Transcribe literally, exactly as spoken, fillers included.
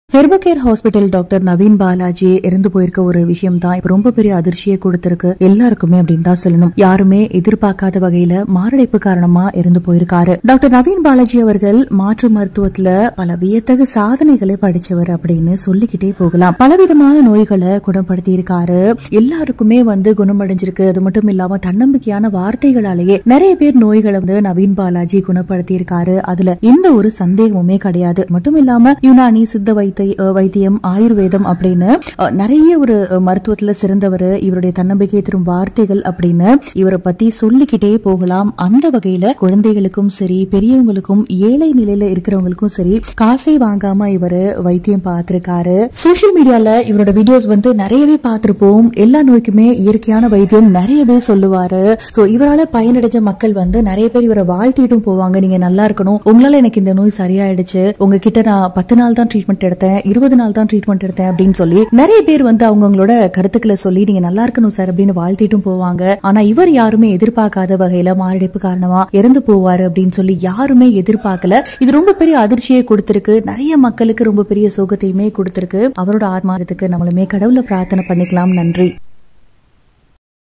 ஹெர்பகேர் hospital doctor Naveen Balaji இறந்து போயிருக்க ஒரு விஷயம் தான் இப்ப ரொம்ப பெரிய அதிர்ச்சியை கொடுத்திருக்கு எல்லாருக்குமே அப்படின்னு தான் சொல்லணும். யாருமே எதிர்பார்க்காத வகையில மாரடைப்பு காரணமா இறந்து போயிருக்காரு. டாக்டர் நவீன் பாலாஜி அவர்கள் மாற்று மருத்துவத்துல பல வியத்தகு சாதனைகளை படிச்சவர் அப்படின்னு சொல்லிக்கிட்டே போகலாம். பலவிதமான நோய்களை குணப்படுத்தி இருக்காரு. எல்லாருக்குமே வந்து குணமடைஞ்சிருக்கு. அது மட்டும் இல்லாம தன்னம்பிக்கையான வார்த்தைகளாலேயே நிறைய பேர் நோய்களை வந்து நவீன் பாலாஜி குணப்படுத்தி இருக்காரு. அதுல எந்த ஒரு சந்தேகமுமே கிடையாது. மட்டும் இல்லாம யுனானி, சித்த வைத்திய வைத்தியம், ஆயுர்வேதம் அப்படின்னு நிறைய ஒரு மருத்துவத்துல சிறந்தவர். இவருடைய தன்னம்பிக்கை தரும் வார்த்தைகள் அப்படின்னு இவரை பத்தி சொல்லிக்கிட்டே போகலாம். அந்த வகையில குழந்தைகளுக்கும் சரி, பெரியவங்களுக்கும், ஏழை நிலையில இருக்கிறவங்களுக்கும் சரி, காசை வாங்காம இவரு வைத்தியம் பார்த்திருக்காரு. சோசியல் மீடியால இவரோட வீடியோஸ் வந்து நிறையவே பார்த்திருப்போம். எல்லா நோய்க்குமே இயற்கையான வைத்தியம் நிறையவே சொல்லுவாரு. சோ இவரால பயனடைஞ்ச மக்கள் வந்து நிறைய பேர் இவரை வாழ்த்திட்டும் போவாங்க. நீங்க நல்லா இருக்கணும், உங்களால எனக்கு இந்த நோய் சரியாயிடுச்சு, உங்ககிட்ட நான் பத்து நாள் தான் ட்ரீட்மெண்ட் எடுத்தேன், இருபது நாள் தான் ட்ரீட்மெண்ட் எடுத்தேன் அப்படின்னு சொல்லி நிறைய பேர் வந்து அவங்களோட கருத்துக்களை சொல்லி நீங்க நல்லா இருக்கணும் சார் அப்படின்னு வாழ்த்திட்டும் போவாங்க. ஆனா இவர் யாருமே எதிர்பார்க்காத வகையில மாரடைப்பு காரணமா இறந்து போவாரு அப்படின்னு சொல்லி யாருமே எதிர்பார்க்கல. இது ரொம்ப பெரிய அதிர்ச்சியை கொடுத்திருக்கு. நிறைய மக்களுக்கு ரொம்ப பெரிய சோகத்தையுமே கொடுத்திருக்கு. அவரோட ஆத்மாவுக்கு நம்மளுமே கடவுளை பிரார்த்தனை பண்ணிக்கலாம். நன்றி.